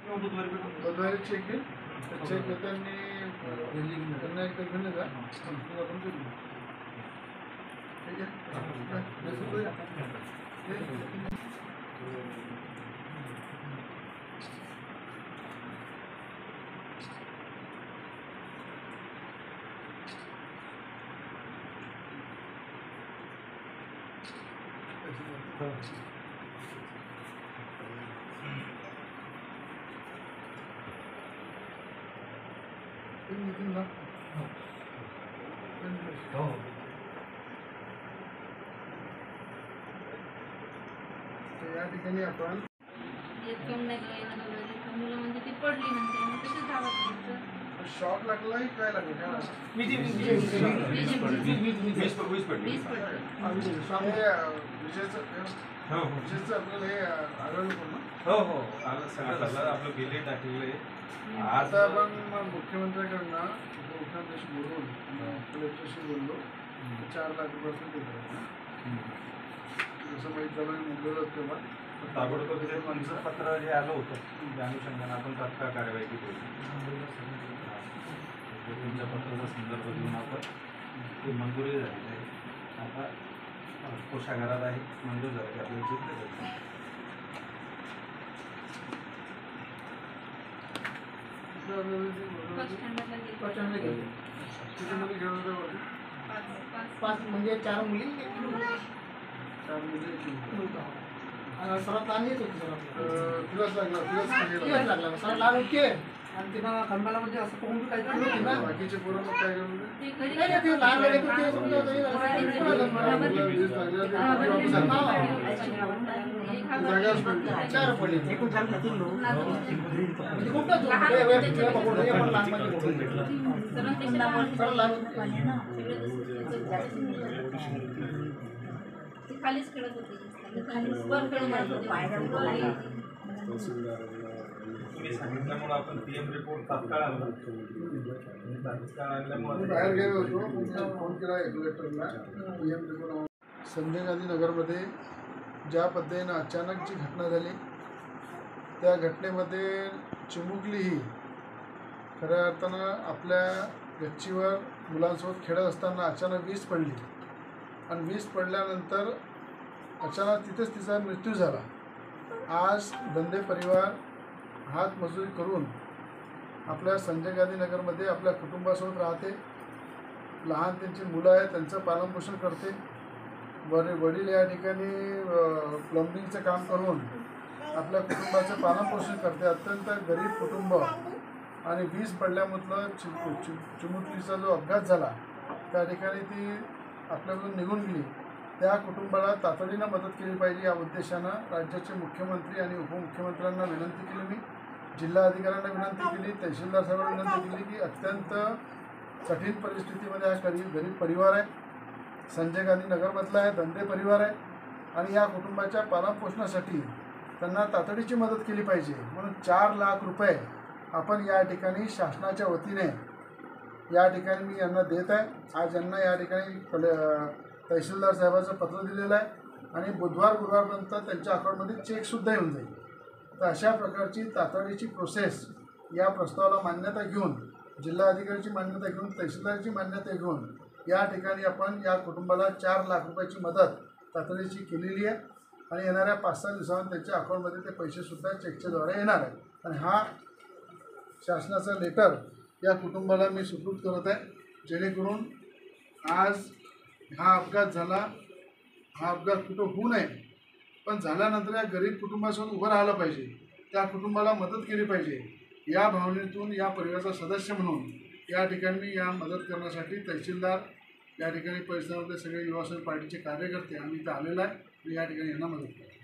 बुधवारी चेक घेईल. चेक घेताना त्यांना एकदा घेऊन जा. आपण ठीक आहे. या ठिकाणी आपण शॉक लागला की काय लागलं? विजेचं आपल्याला हे आढळलं पण हो हो आलं सगळं झालं आपलं बिले टाकलेलं आहे. आता आपण मुख्यमंत्र्यांकडनं मुख्यमंत्र्याशी बोलून कलेक्टरशी बोललो 4 लाख रुपयाचं देतो. जसं माहीत झालं मुंबईला तेव्हा ताबडतोब ते तुमचं पत्र जे आलं होतं त्या अनुषंगाने आपण तात्काळ कार्यवाही केली. तुमच्या पत्राचा संदर्भ घेऊन आपण ती मंजुरी झालेली आहे. आता कोषागारात आहे मंजूर झालं की आपल्याला जिंकलं जातं. पाच म्हणजे 4 मुली सर्वात लहान येत होती सर लागला सर्वात लहान होते आणि तिनं खंबाला म्हणजे असं पाहून काही नव्हती ना. बाकीचे पोरं मग काय करून लहान चार पडले एकूण 4 खातील खूप खालीच खेळत होते. तुम्ही सांगितल्यामुळे आपण पीएम रिपोर्ट तात्काळ आणला. तात्काळ आणल्यामुळे बाहेर गेलो होतो. फोन केला कलेक्टरला पीएम रिपोर्ट. संजय गांधी नगरमध्ये ज्या पद्धतीनं अचानक जी घटना झाली त्या घटनेमध्ये चिमुकली ही खऱ्या अर्थानं आपल्या गच्चीवर मुलांसोबत खेळत असताना अचानक वीज पडली आणि वीज पडल्यानंतर अचानक तिथेच तिचा मृत्यू झाला. आज धंदे परिवार हातमजुरी करून आपल्या संजय गांधी नगरमध्ये आपल्या कुटुंबासोबत राहते. लहान त्यांची मुलं आहेत त्यांचं पालनपोषण करते. वडील या ठिकाणी प्लंबिंगचं काम करून आपल्या कुटुंबाचं पालनपोषण करते. अत्यंत गरीब कुटुंब आणि वीज पडल्यामधलं चिमुकलीचा जो अपघात झाला त्या ठिकाणी ती आपल्याकडून निघून गेली. त्या कुटुंबाला तातडीनं मदत केली पाहिजे या उद्देशानं राज्याचे मुख्यमंत्री आणि उपमुख्यमंत्र्यांना विनंती केली. मी जिल्हाधिकाऱ्यांना विनंती केली, तहसीलदार साहेबांना विनंती केली की अत्यंत कठीण परिस्थितीमध्ये हा गरीब परिवार आहे. संजय गांधी नगरमधला आहे, धंदे परिवार आहे आणि या कुटुंबाच्या पालनपोषणासाठी त्यांना तातडीची मदत केली पाहिजे. म्हणून 4 लाख रुपये आपण या ठिकाणी शासनाच्या वतीने या ठिकाणी मी यांना देत आहे. आज यांना या ठिकाणी तहसीलदार साहेबाचं पत्र दिलेलं आहे आणि गुरुवारपर्यंत त्यांच्या अकाउंटमध्ये चेकसुद्धा येऊन जाईल. तर अशा प्रकारची तातडीची प्रोसेस या प्रस्तावाला मान्यता घेऊन जिल्हाधिकाऱ्याची मान्यता घेऊन तहसीलदाराची मान्यता घेऊन या ठिकाणी आपण या कुटुंबाला 4 लाख रुपयाची मदत तातडीची केलेली आहे आणि येणाऱ्या 5-6 दिवसांत त्यांच्या अकाउंटमध्ये ते पैसेसुद्धा चेकच्या द्वारे येणार आहे. आणि हा शासनाचा लेटर या कुटुंबाला मी सुपूर्द करत आहे जेणेकरून आज हा अपघात झाला. हा अपघात कुठं होऊ नये पण झाल्यानंतर या गरीब कुटुंबासोबत उभं राहिलं पाहिजे. त्या कुटुंबाला मदत केली पाहिजे. या भावनेतून या परिवाराचा सदस्य म्हणून या ठिकाणी मी या मदत करण्यासाठी तहसीलदार या ठिकाणी परिसरामध्ये सगळे युवासेना पार्टीचे कार्यकर्ते आम्ही इथं आलेलो आहे आणि या ठिकाणी यांना मदत करतो.